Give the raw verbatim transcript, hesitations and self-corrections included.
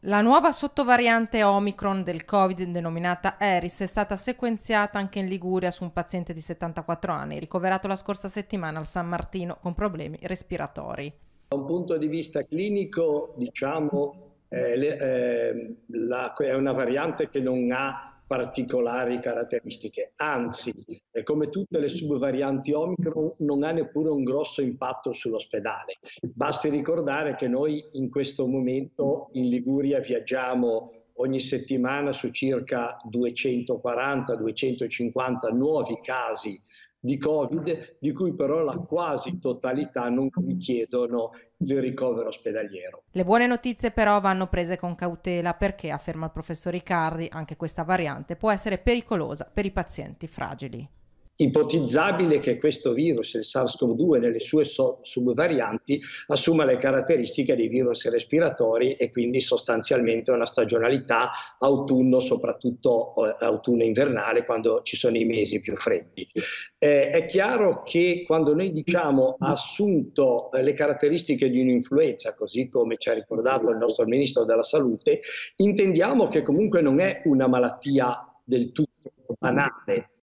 La nuova sottovariante Omicron del Covid, denominata Eris, è stata sequenziata anche in Liguria su un paziente di settantaquattro anni, ricoverato la scorsa settimana al San Martino con problemi respiratori. Da un punto di vista clinico, diciamo, eh, le- eh, la- è una variante che non ha particolari caratteristiche, anzi, eh, come tutte le subvarianti Omicron, non ha neppure un grosso impatto sull'ospedale. Basti ricordare che noi in questo momento in Liguria viaggiamo ogni settimana su circa duecentoquaranta duecentocinquanta nuovi casi di Covid, di cui però la quasi totalità non richiedono il ricovero ospedaliero. Le buone notizie però vanno prese con cautela perché, afferma il professor Riccardi, anche questa variante può essere pericolosa per i pazienti fragili. Ipotizzabile che questo virus, il SARS-CoV due, nelle sue so- subvarianti, assuma le caratteristiche dei virus respiratori e quindi sostanzialmente una stagionalità autunno, soprattutto eh, autunno-invernale, quando ci sono i mesi più freddi. Eh, è chiaro che quando noi diciamo ha assunto eh, le caratteristiche di un'influenza, così come ci ha ricordato il nostro Ministro della Salute, intendiamo che comunque non è una malattia del tutto banale,